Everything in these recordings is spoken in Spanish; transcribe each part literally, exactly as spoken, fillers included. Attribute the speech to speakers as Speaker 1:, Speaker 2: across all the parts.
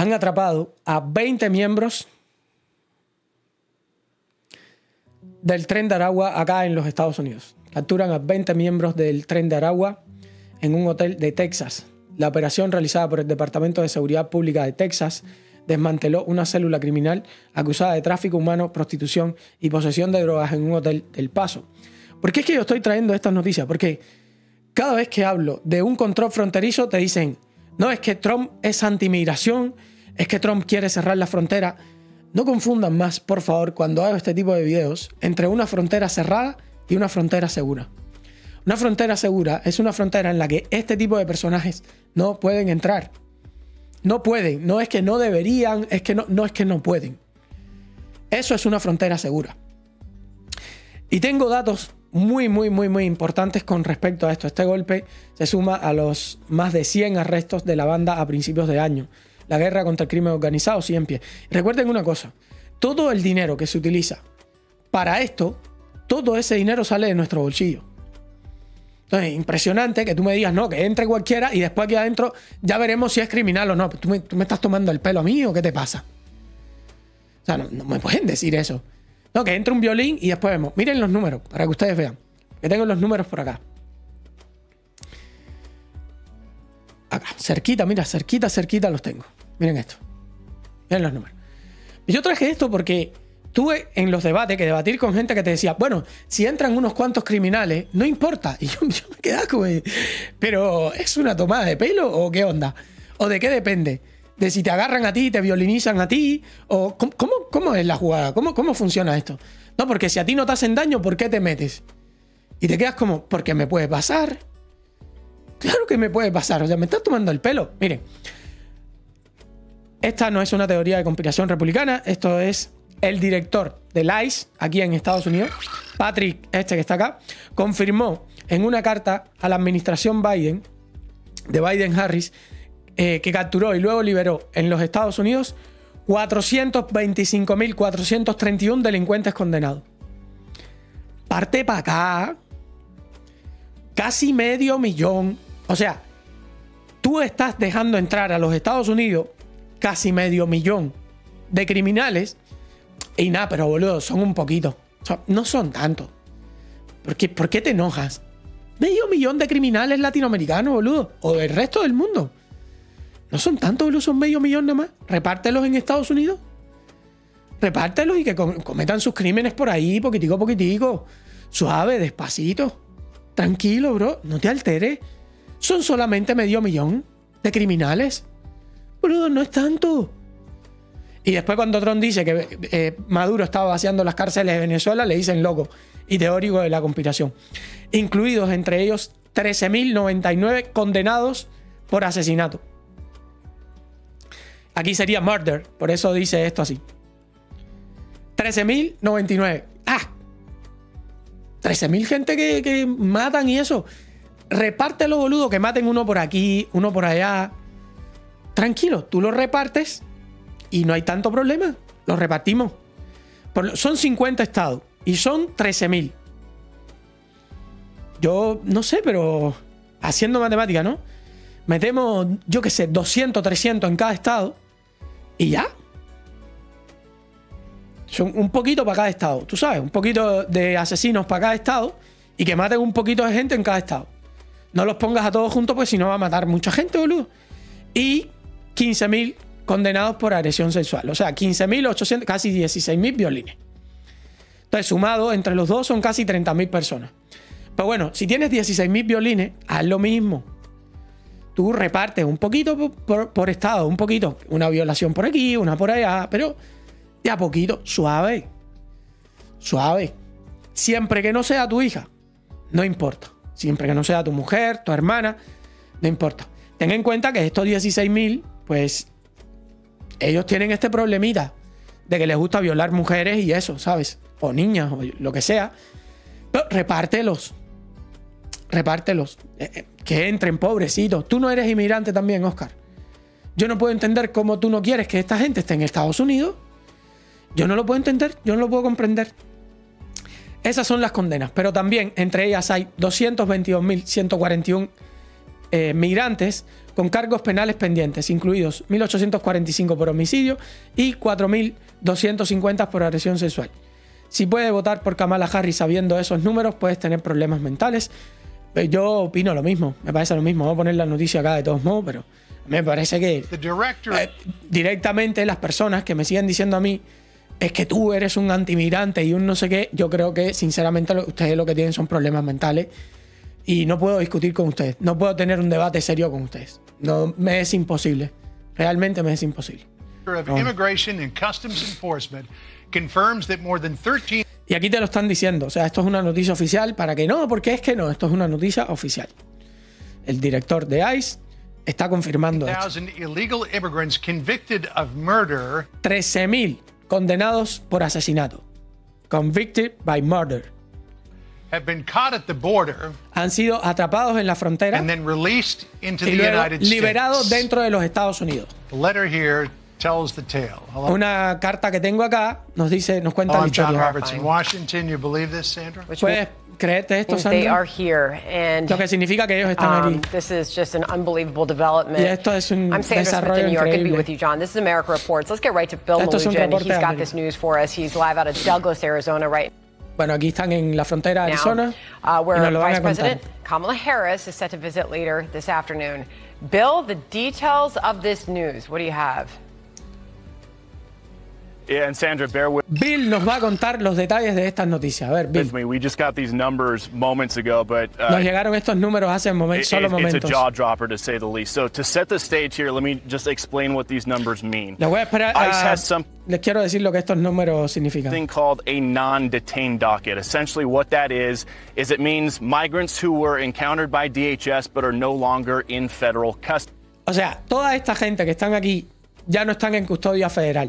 Speaker 1: han atrapado a veinte miembros del Tren de Aragua acá en los Estados Unidos. Capturan a veinte miembros del Tren de Aragua en un hotel de Texas. La operación realizada por el Departamento de Seguridad Pública de Texas desmanteló una célula criminal acusada de tráfico humano, prostitución y posesión de drogas en un hotel del Paso. ¿Por qué es que yo estoy trayendo estas noticias? Porque cada vez que hablo de un control fronterizo te dicen, no, es que Trump es anti-inmigración, es que Trump quiere cerrar la frontera. No confundan más, por favor, cuando hago este tipo de videos, entre una frontera cerrada y una frontera segura. Una frontera segura es una frontera en la que este tipo de personajes no pueden entrar. No pueden, no es que no deberían, es que no, no es que no pueden. Eso es una frontera segura. Y tengo datos muy, muy, muy, muy importantes con respecto a esto. Este golpe se suma a los más de cien arrestos de la banda a principios de año. La guerra contra el crimen organizado sigue en pie. Recuerden una cosa, todo el dinero que se utiliza para esto, todo ese dinero sale de nuestro bolsillo. Entonces, impresionante que tú me digas, no, que entre cualquiera y después aquí adentro ya veremos si es criminal o no. ¿Tú me, tú me estás tomando el pelo a mí o qué te pasa? O sea, no, no me pueden decir eso. No, que entre un violín y después vemos. Miren los números para que ustedes vean. Que tengo los números por acá. Acá, cerquita, mira, cerquita, cerquita los tengo. Miren esto. Miren los números. Y yo traje esto porque tuve en los debates que debatir con gente que te decía, bueno, si entran unos cuantos criminales, no importa. Y yo, yo me quedaba como, pero ¿es una tomada de pelo o qué onda? ¿O de qué depende? ¿De si te agarran a ti, te violinizan a ti? ¿O cómo, cómo, cómo es la jugada? ¿Cómo, ¿Cómo funciona esto? No, porque si a ti no te hacen daño, ¿por qué te metes? Y te quedas como, porque me puede pasar. Claro que me puede pasar. O sea, me estás tomando el pelo. Miren, esta no es una teoría de conspiración republicana. Esto es el director del I C E aquí en Estados Unidos, Patrick, este que está acá, confirmó en una carta a la administración Biden, de Biden-Harris, eh, que capturó y luego liberó en los Estados Unidos cuatrocientos veinticinco mil cuatrocientos treinta y uno delincuentes condenados. Parte para acá. Casi medio millón. O sea, tú estás dejando entrar a los Estados Unidos casi medio millón de criminales. Y nada, pero boludo, son un poquito. O sea, no son tantos. ¿Por qué, ¿Por qué te enojas? Medio millón de criminales latinoamericanos, boludo. O del resto del mundo. No son tantos, boludo, son medio millón nada más. Repártelos en Estados Unidos. Repártelos y que cometan sus crímenes por ahí, poquitico a poquitico. Suave, despacito. Tranquilo, bro. No te alteres. Son solamente medio millón de criminales. Boludo, no es tanto. Y después cuando Trump dice que eh, Maduro estaba vaciando las cárceles de Venezuela, le dicen loco y teórico de la conspiración. Incluidos entre ellos trece mil noventa y nueve condenados por asesinato. Aquí sería murder, por eso dice esto así. trece mil noventa y nueve. ¡Ah! trece mil gente que, que matan y eso. Repártelo, boludo, que maten uno por aquí, uno por allá. Tranquilo, tú lo repartes y no hay tanto problema. Los repartimos. Por, son cincuenta estados y son trece mil. Yo no sé, pero haciendo matemática, ¿no? Metemos, yo qué sé, doscientos, trescientos en cada estado y ya. Son un poquito para cada estado, tú sabes, un poquito de asesinos para cada estado y que maten un poquito de gente en cada estado. No los pongas a todos juntos, pues si no va a matar mucha gente, boludo. Y quince mil condenados por agresión sexual. O sea, quince mil ochocientos, casi dieciséis mil violines. Entonces, sumado entre los dos son casi treinta mil personas. Pero bueno, si tienes dieciséis mil violines, haz lo mismo. Tú repartes un poquito por, por, por estado, un poquito. Una violación por aquí, una por allá, pero de a poquito, suave. Suave. Siempre que no sea tu hija, no importa. Siempre que no sea tu mujer, tu hermana, no importa. Ten en cuenta que estos dieciséis mil, pues, ellos tienen este problemita de que les gusta violar mujeres y eso, ¿sabes? O niñas, o lo que sea. Pero repártelos. Repártelos. Eh, eh, que entren, pobrecitos. Tú no eres inmigrante también, Oscar. Yo no puedo entender cómo tú no quieres que esta gente esté en Estados Unidos. Yo no lo puedo entender. Yo no lo puedo comprender. Esas son las condenas. Pero también entre ellas hay doscientos veintidós mil ciento cuarenta y uno eh, migrantes con cargos penales pendientes, incluidos mil ochocientos cuarenta y cinco por homicidio y cuatro mil doscientos cincuenta por agresión sexual. Si puedes votar por Kamala Harris sabiendo esos números, puedes tener problemas mentales. Yo opino lo mismo, me parece lo mismo. Vamos a poner la noticia acá de todos modos, pero me parece que eh, directamente las personas que me siguen diciendo a mí es que tú eres un antimigrante y un no sé qué, yo creo que sinceramente ustedes lo que tienen son problemas mentales y no puedo discutir con ustedes, no puedo tener un debate serio con ustedes. No, me es imposible, realmente me es imposible. No. Y aquí te lo están diciendo, o sea, esto es una noticia oficial para que no, porque es que no, esto es una noticia oficial. El director de ICE está confirmando esto. trece mil condenados por asesinato. Convicted by murder.
Speaker 2: Have been caught at the border,
Speaker 1: han sido atrapados en la frontera
Speaker 2: and then released into
Speaker 1: y
Speaker 2: the
Speaker 1: luego
Speaker 2: United
Speaker 1: liberados
Speaker 2: States.
Speaker 1: dentro de los Estados Unidos.
Speaker 2: The letter here tells the tale. Hello?
Speaker 1: Una carta que tengo acá nos dice, nos cuenta
Speaker 2: Oh,
Speaker 1: la
Speaker 2: I'm John
Speaker 1: historia.
Speaker 2: Roberts in Washington. You believe this, Sandra?
Speaker 1: ¿Puedes creerte esto,
Speaker 3: They are
Speaker 1: Sandra?
Speaker 3: here, and
Speaker 1: Lo que significa que ellos están
Speaker 3: um,
Speaker 1: aquí.
Speaker 3: this is just an unbelievable development.
Speaker 1: Y esto es un
Speaker 3: I'm Sandra Smith
Speaker 1: desarrollo
Speaker 3: in New York. Good to be
Speaker 1: increíble.
Speaker 3: with you, John. This is America Reports. Let's get right to Bill
Speaker 1: Esto es un
Speaker 3: Melugin.
Speaker 1: reporte
Speaker 3: He's
Speaker 1: de
Speaker 3: got
Speaker 1: América.
Speaker 3: this news for us. He's live out of Douglas, Arizona, right
Speaker 1: Bueno, aquí están en la frontera de
Speaker 3: now,
Speaker 1: Arizona
Speaker 3: uh,
Speaker 1: y
Speaker 3: where
Speaker 1: nos lo van
Speaker 3: Vice
Speaker 1: a contar.
Speaker 3: President Kamala Harris is set to visit later this afternoon. Bill, the details of this news. What do you have?
Speaker 4: Yeah, and Sandra, bear with
Speaker 1: Bill nos va a contar los detalles de estas noticias. A ver, Bill,
Speaker 4: me. We just got these numbers moments ago, but uh,
Speaker 1: nos llegaron estos números hace momen-
Speaker 4: it-
Speaker 1: solo
Speaker 4: it's, it's a
Speaker 1: momentos.
Speaker 4: jaw dropper to say the least. So to set the stage here, let me just explain what these numbers mean.
Speaker 1: Les voy a esperar
Speaker 4: ICE
Speaker 1: a-
Speaker 4: has something
Speaker 1: les quiero decir lo que estos números significan.
Speaker 4: called a non-detained docket. Essentially what that is, is it means migrants who were encountered by D H S but are no longer in federal custody.
Speaker 1: O sea, toda esta gente que están aquí ya no están en custodia federal.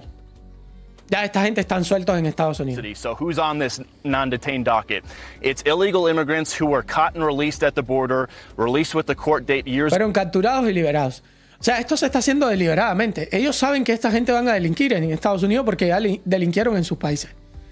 Speaker 1: Ya esta gente están sueltos en Estados Unidos.
Speaker 4: So who's on this non-detained docket? It's illegal immigrants who were caught and released at the border, released with the court date years
Speaker 1: Fueron capturados y liberados. O sea, esto se está haciendo deliberadamente. Ellos saben que esta gente van a delinquir en Estados Unidos porque ya li- delinquieron en sus países.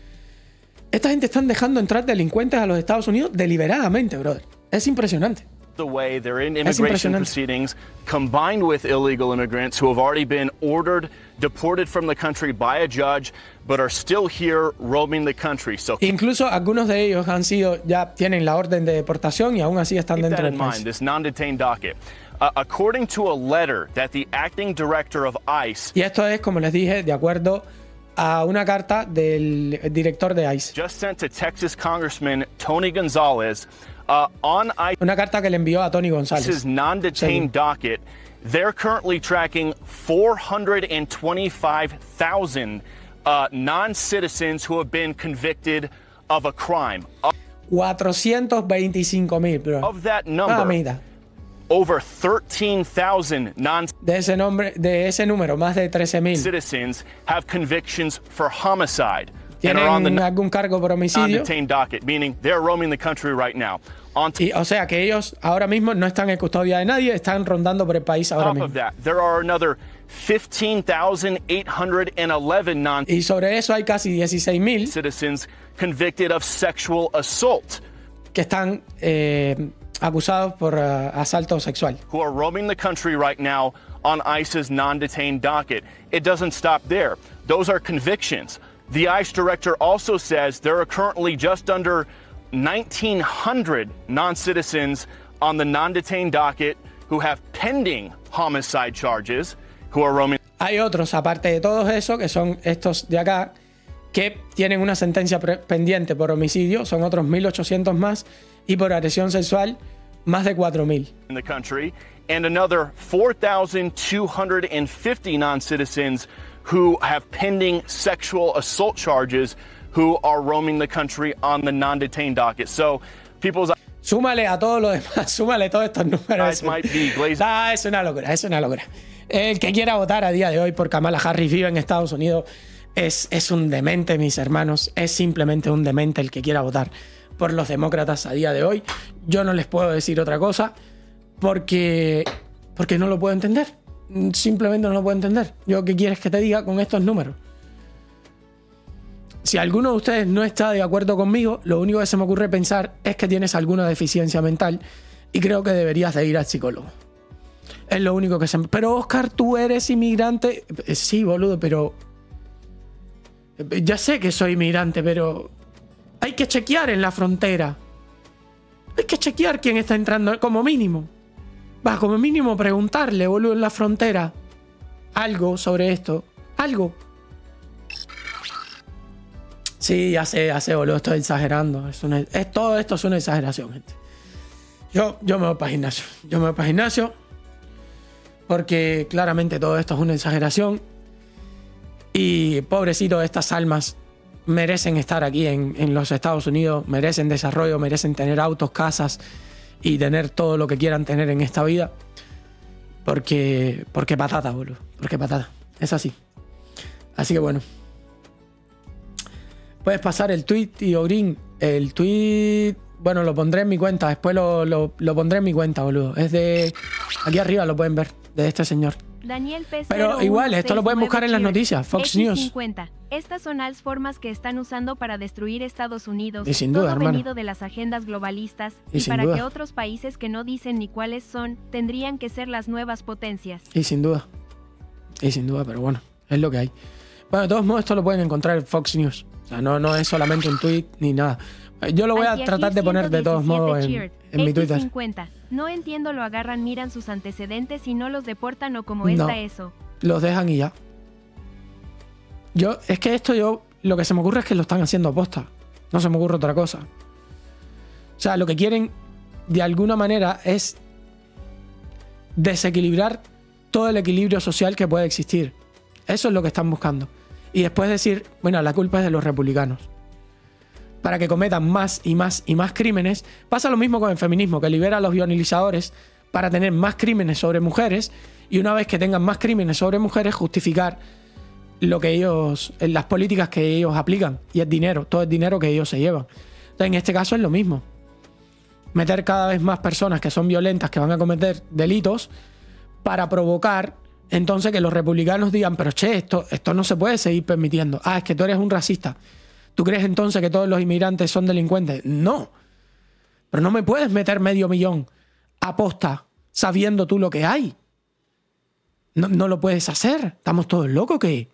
Speaker 1: Esta gente están dejando entrar delincuentes a los Estados Unidos deliberadamente, brother. Es impresionante.
Speaker 4: the way they're in
Speaker 1: Es
Speaker 4: immigration
Speaker 1: impresionante.
Speaker 4: proceedings combined with illegal immigrants who have already been ordered deported from the country by a judge but are still here roaming the country. So keep
Speaker 1: Incluso algunos de ellos han sido, ya tienen la orden de deportación y aún así están
Speaker 4: that
Speaker 1: dentro
Speaker 4: in
Speaker 1: del
Speaker 4: mind,
Speaker 1: país.
Speaker 4: this non-detained docket. Uh, according to a letter that the acting director of ICE
Speaker 1: Y esto es, como les dije, de acuerdo a una carta del director de ICE.
Speaker 4: just sent to Texas Congressman Tony Gonzalez, uh, on
Speaker 1: Una carta que le envió a Tony González.
Speaker 4: ICE's non-detained docket, they're currently tracking four hundred twenty-five thousand uh, non-citizens who have been convicted of a crime. Of,
Speaker 1: cuatrocientos veinticinco mil, bro.
Speaker 4: of that
Speaker 1: Ah,
Speaker 4: number,
Speaker 1: mira.
Speaker 4: over thirteen thousand
Speaker 1: De ese, nombre, de ese número, más de trece mil.
Speaker 4: non-citizens have convictions for homicide and are on the
Speaker 1: Tienen algún cargo por homicidio.
Speaker 4: non-detained docket, meaning they're roaming the country right now. On
Speaker 1: Y, o sea que ellos ahora mismo no están en custodia de nadie, están rondando por el país ahora
Speaker 4: top
Speaker 1: mismo.
Speaker 4: of that, there are another fifteen thousand eight hundred eleven non
Speaker 1: Y sobre eso hay casi dieciséis mil
Speaker 4: citizens convicted of sexual assault
Speaker 1: que están eh, acusados por uh, asalto sexual.
Speaker 4: who are roaming the country right now on ICE's non-detained docket. It doesn't stop there. Those are convictions. The ICE director also says there are currently just under nineteen hundred non-citizens on the non-detained docket who have pending homicide charges who are roaming
Speaker 1: Hay otros, aparte de todos esos, que son estos de acá, que tienen una sentencia pre- pendiente por homicidio, son otros mil ochocientos más, y por agresión sexual, más de cuatro mil.
Speaker 4: in the country, and another four thousand two hundred fifty non-citizens who have pending sexual assault charges who are roaming the country on the non-detained docket. So people's
Speaker 1: Súmale a todo lo demás, súmale todos estos números.
Speaker 4: eyes might be glazed.
Speaker 1: Ah, es una locura, es una locura. El que quiera votar a día de hoy por Kamala Harris vive en Estados Unidos es, es un demente, mis hermanos. Es simplemente un demente el que quiera votar por los demócratas a día de hoy. Yo no les puedo decir otra cosa porque, porque no lo puedo entender. Simplemente no lo puedo entender. Yo, ¿qué quieres que te diga con estos números? Si alguno de ustedes no está de acuerdo conmigo, lo único que se me ocurre pensar es que tienes alguna deficiencia mental y creo que deberías de ir al psicólogo. Es lo único que se... Pero, Oscar, tú eres inmigrante. Sí, boludo, pero... Ya sé que soy inmigrante, pero... Hay que chequear en la frontera. Hay que chequear quién está entrando, como mínimo. Va, como mínimo preguntarle, boludo, en la frontera. Algo sobre esto. Algo. Sí, ya sé, ya sé, boludo, estoy exagerando. Es una, es, todo esto es una exageración, gente. Yo, yo me voy para el gimnasio. Yo me voy para el gimnasio. Porque claramente todo esto es una exageración. Y pobrecitos, estas almas merecen estar aquí en, en los Estados Unidos. Merecen desarrollo, merecen tener autos, casas y tener todo lo que quieran tener en esta vida. Porque, porque patata, boludo. Porque patata. Es así. Así que bueno. Puedes pasar el tweet, tío Green. El tweet... Bueno, lo pondré en mi cuenta. Después lo, lo, lo pondré en mi cuenta, boludo. Es de... Aquí arriba lo pueden ver. De este señor.
Speaker 5: Daniel P.
Speaker 1: Pero igual, esto lo pueden buscar en las noticias. Fox
Speaker 5: X
Speaker 1: News.
Speaker 5: cincuenta. Estas son las formas que están usando para destruir Estados Unidos.
Speaker 1: Y sin duda,
Speaker 5: todo
Speaker 1: hermano.
Speaker 5: venido de las agendas globalistas.
Speaker 1: Y
Speaker 5: Y,
Speaker 1: sin
Speaker 5: para
Speaker 1: duda.
Speaker 5: que otros países que no dicen ni cuáles son, tendrían que ser las nuevas potencias.
Speaker 1: Y sin duda. Y sin duda, pero bueno. Es lo que hay. Bueno, de todos modos, esto lo pueden encontrar en Fox News. O sea, no, no es solamente un tweet ni nada. Yo lo voy a
Speaker 5: Aquí,
Speaker 1: tratar
Speaker 5: aquí,
Speaker 1: de poner de todos modos en,
Speaker 5: Cheered.
Speaker 1: en mi
Speaker 5: X
Speaker 1: Twitter.
Speaker 5: cincuenta. No entiendo, lo agarran, miran sus antecedentes y no los deportan o como
Speaker 1: No.
Speaker 5: está eso.
Speaker 1: Los dejan y ya. Yo, es que esto yo, lo que se me ocurre es que lo están haciendo a posta. No se me ocurre otra cosa. O sea, lo que quieren de alguna manera es desequilibrar todo el equilibrio social que puede existir. Eso es lo que están buscando. Y después decir, bueno, la culpa es de los republicanos. Para que cometan más y más y más crímenes. Pasa lo mismo con el feminismo, que libera a los violinizadores para tener más crímenes sobre mujeres, y una vez que tengan más crímenes sobre mujeres, justificar lo que ellos, las políticas que ellos aplican, y el dinero, todo el dinero que ellos se llevan. Entonces, en este caso es lo mismo. Meter cada vez más personas que son violentas, que van a cometer delitos, para provocar entonces que los republicanos digan, pero che, esto, esto no se puede seguir permitiendo. Ah, es que tú eres un racista. ¿Tú crees entonces que todos los inmigrantes son delincuentes? No. Pero no me puedes meter medio millón a posta sabiendo tú lo que hay. No, no lo puedes hacer. ¿Estamos todos locos o qué?